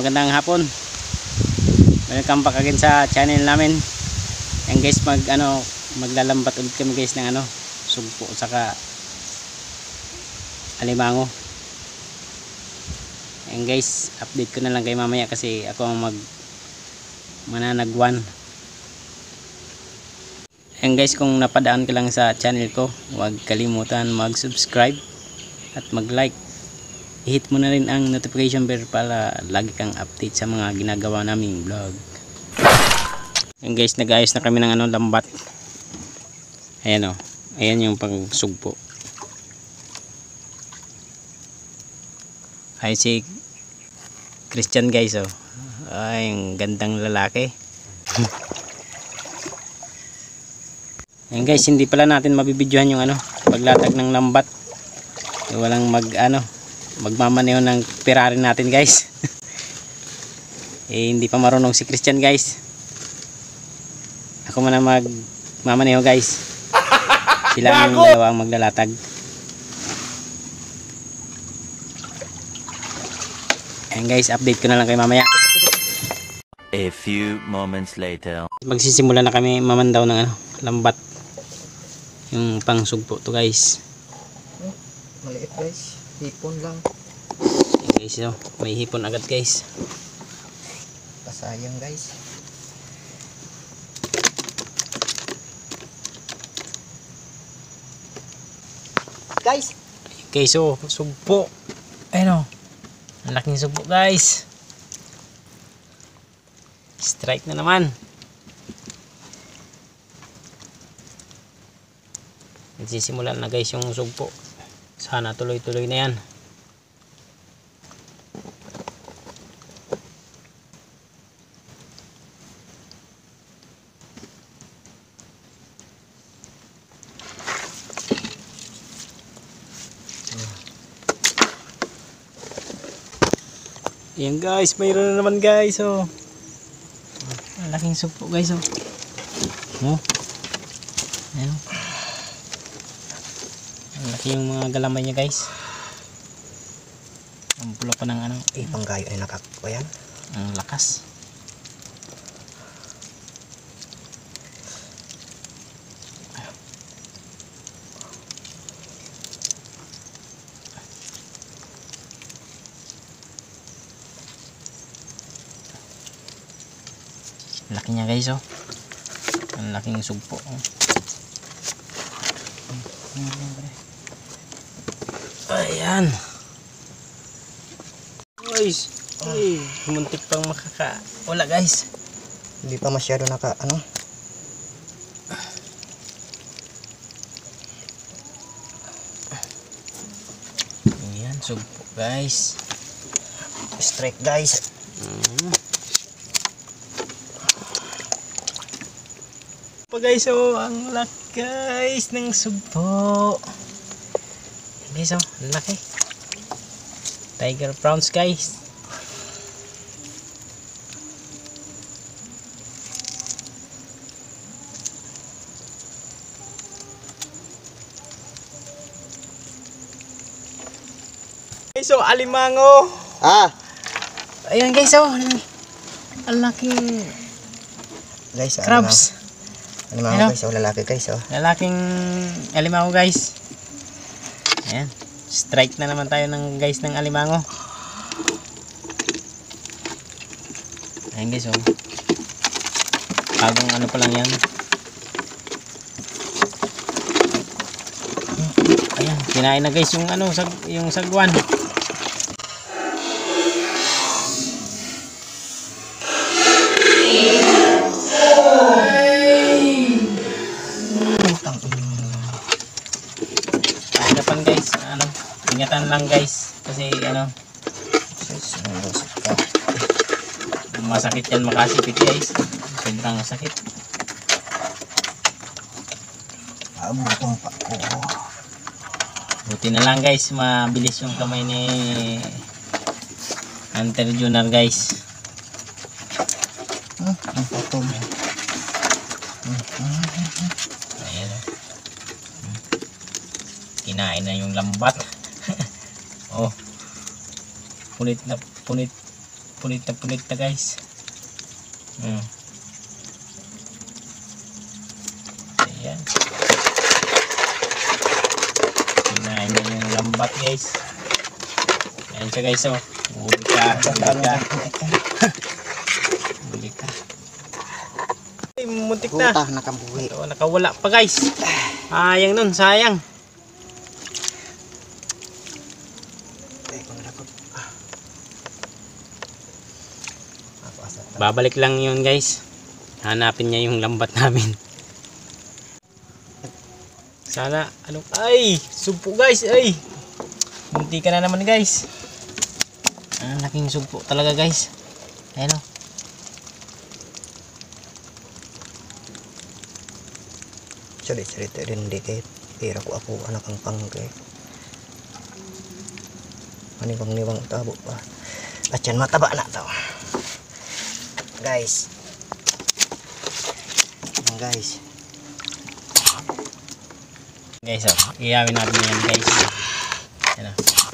magandang hapon. Welcome back again sa channel namin. Yan guys, maglalambat ulit kami guys ng sugpo saka alimango. Yan guys, update ko na lang kayo mamaya kasi ako ang mananagwan. Yan guys, kung napadaan ka lang sa channel ko, huwag kalimutan mag-subscribe at mag-like. I-hit mo na rin ang notification bell para lagi kang update sa mga ginagawa naming vlog. Yan guys, nag-ayos na kami ng lambat. Ayan o, ayan yung pangsugpo. Ay si Christian guys o. Ay, ang gandang lalaki. Yan guys, hindi pala natin mabibidyohan yung paglatag ng lambat. Walang magmamaneho ng Ferrari natin guys. Hindi pa marunong si Christian guys. Ako muna magmamaneho guys. Sila ang dalawa ang maglalatag. Ayan guys, update ko na lang kayo mamaya. A few moments later. Magsisimula na kami mamandaw ng lambat. Yung pangsugpo to guys. Maliit guys, hipon lang. Ayan guys, may hipon agad guys. Pasayang guys. Guys, Okay, so sugpo. Ayun o, ang laking sugpo guys. Strike na naman. Nagsisimulan na guys yung sugpo. Sana tuloy-tuloy na yan. Ayan guys, mayroon na naman guys oh. Ang laking sugpo guys oh. Oh. Ayan. Ang laki yung mga galamay niya guys. Ang pula pa ng panggayo ay nakakwa yan. ang lakas. Laki niya guys oh. Ang laking sugpo oh. Ayan guys. Ay, muntik pang wala guys. Hindi pa masyado Ayan, sugpo guys. strike guys. Pa guys oh, ang laki guys ng sugpo. Guys oh, ang laki. Tiger prawns guys. Guys oh, alimango. Ayan guys oh. Ang laking Guys, crabs. alimango guys oh, lalaki guys oh. Lalaking alimango guys. Ayan. Strike na naman tayo ng alimango. Ayan guys oh. Bagong pa lang yan. Ayan, kinain na guys yung sagwan. Harapan guys, ingatan lang guys kasi masakit yan makasipit guys. Sobrang sakit. Butong pa ko. Buti na lang guys, mabilis yung kamay ni Hunter Junior guys. Ang potong. Ayan o. Kinain na yung lambat. Oh. Punit na punit Punit na guys. Ayan. Kinain na yung lambat guys. Ayan siya guys, oh. Huli ka. Ay, muntik na. Puta, nakabuhi. So, nakawala pa guys. Sayang nun, sayang. Babalik lang yun guys. Hanapin niya yung lambat namin. Sana, ay, sumpo guys, ay. Munti ka na naman guys. Ang laking sumpo talaga guys. Ayan o. Cerita din dikit. Pero ako anak ang panggay. Manibang-nibang tabo pa. At yan mataba na to. Guys. Guys. Guys, oh, iyawin natin yan guys. Ayan o.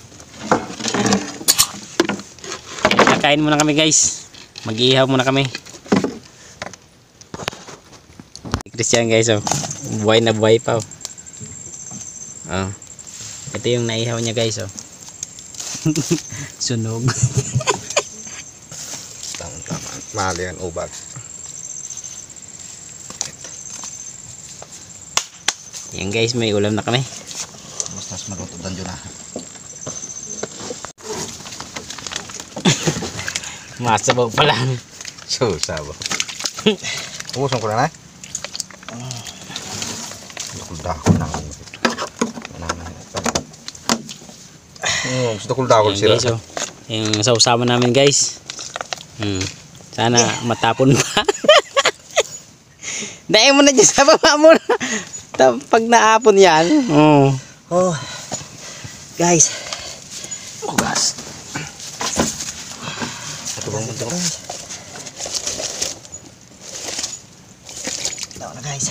Kakain muna kami guys. Mag-iihaw muna kami. Christian guys, oh. Buhay na buhay pa, oh. Oh. Ito yung naihaw niya guys, oh. Sunog. Tama. Mahal yan ubag. Yan guys, may ulam na kami. Basta maluto dan dyan na. Masabaw pa lang. Sabaw. Ubusong ko na na. Dako na. Gusto ko dako sila. Guys, oh. Yung sausawan namin guys. Sana matapon pa. Dahil mo na dyan sa baba mo. Pag naapon yan. Oh. Guys. Ugas. Ito bang muntik guys. Daw na guys.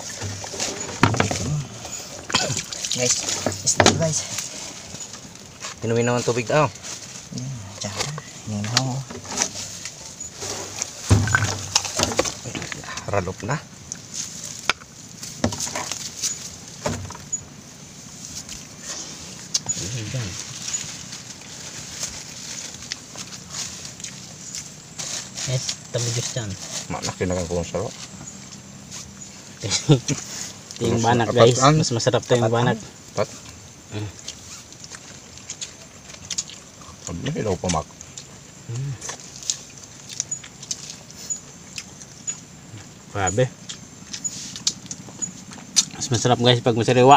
Guys, isda guys. Inumin naman tubig daw. Diyan. Inumin ako. Ralop na. Yes, tabi Diyos dyan. Manak yun na kung saro. Ito yung banak guys. Mas masarap to yung banak. Pat. Pag na ilaw pamak. Grabe. Mas masarap guys pag masariwa.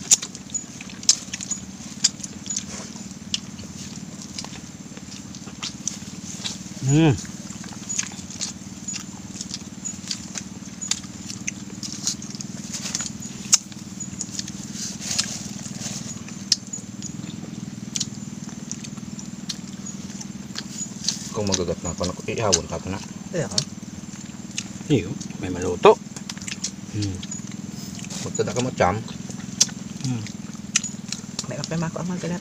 Kung magagat na pa, ihawon ka pa na. Iya ka? Iyo, may maluto. Magtada ka mo-cham. May kapay mako ang magagat.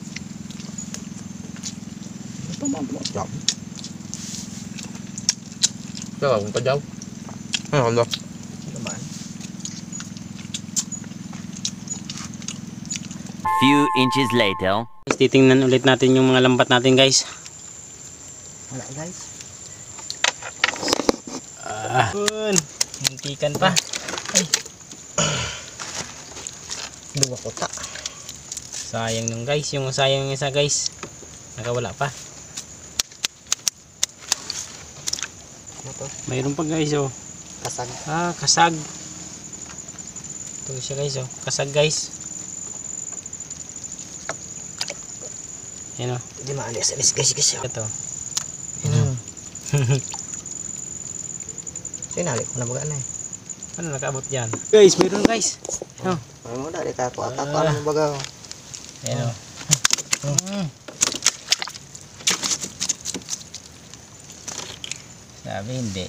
Ito mo-cham. Kaya kung tajaw. Ay, handa. Naman. Few inches later. Titingnan ulit natin yung mga lambat natin guys. Wala guys. Hintikan pa. Ay. Dua kota. Sayang nung guys, yung sayang isa guys. Nakawala pa. Ano to? Mayroon pa guys, oh. Kasag. Kasag. Ito siya guys, oh. Kasag guys. Yan, oh. Hindi maalis-alis guys. Ito. Sinali ko na baga na eh. Ano nakaabot dyan? Guys, mayroon guys. Oh. Ano mo dali ka ako. Atak pa naman baga. Yan, oh. Sabi hindi.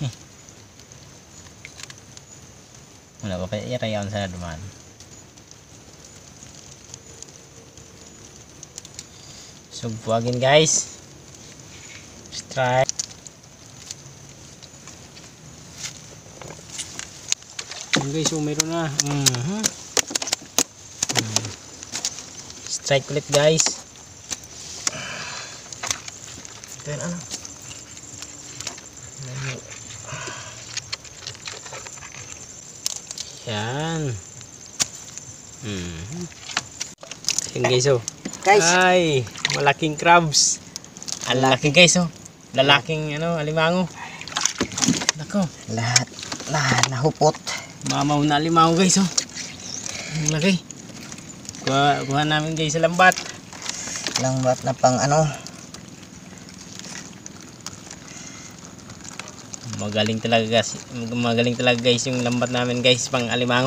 Wala pa pa irayawan sana duman. Sugpuagin guys. Try. Yan guys, so meron na. Strike ulit guys. Ito yun ano. Yan. Yan guys, oh. Guys. Ay, malaking crabs. Ang laki guys, oh. Lalaking alimango. Nako. Lahat nahupot. Mamaw na alimango guys, oh. Ang laki. Kuha namin guys sa lambat. Lambat na pang ano. Magaling talaga guys yung lambat namin guys pang alimango.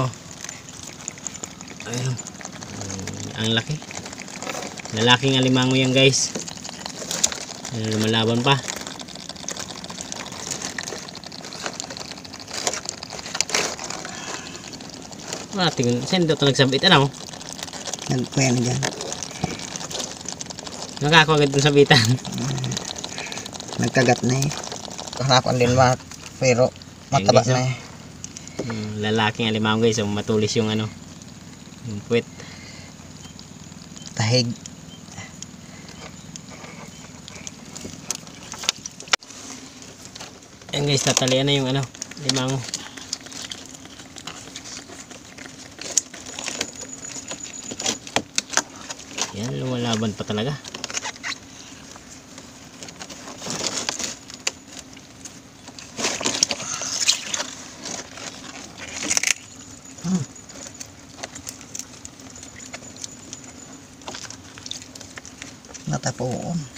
Ayun. Ang laki. Lalaking alimango yan guys. Lumalaban pa. Tingnan, saan dito nagsabit ano? Nagkuya na dyan. Nakakuha agad dun sabitan. Nagkagat na eh. Hanapan din ba? Pero mataba Ayun, guys, na eh. Lalaking alimango guys, so matulis yung yung puwet. Tahig. Ayan guys, tatalian na yung limango. Yan, lumalaban pa talaga. Natapuon.